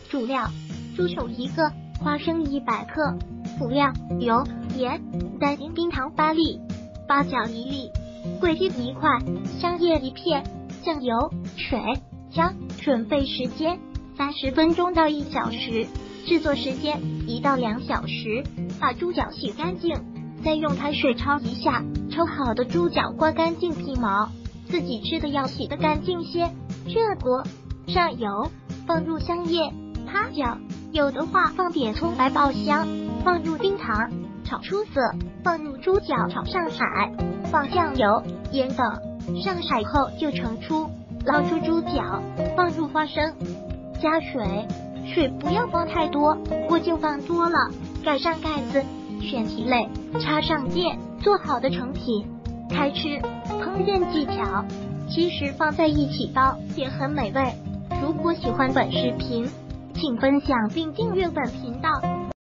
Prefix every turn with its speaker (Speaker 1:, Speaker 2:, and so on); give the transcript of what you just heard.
Speaker 1: 主料：猪手1个，花生100克。辅料：油、盐、蛋清、冰糖8粒，八角1粒，桂皮1块，香叶1片，酱油、水、姜。准备时间30分钟到1小时，制作时间1到2小时。把猪脚洗干净，再用开水焯一下，焯好的猪脚刮干净皮毛，自己吃的要洗得干净些。热锅上油，放入香叶、八角，有的话放点葱来爆香，放入冰糖，炒出色，放入猪脚炒上色，放酱油、盐等，上色后就盛出，捞出猪脚，放入花生，加水，水不要放太多，锅就放多了，盖上盖子，选题类，插上电，做好的成品。开吃。烹饪技巧，其实放在一起煲也很美味。如果喜欢本视频，请分享并订阅本频道。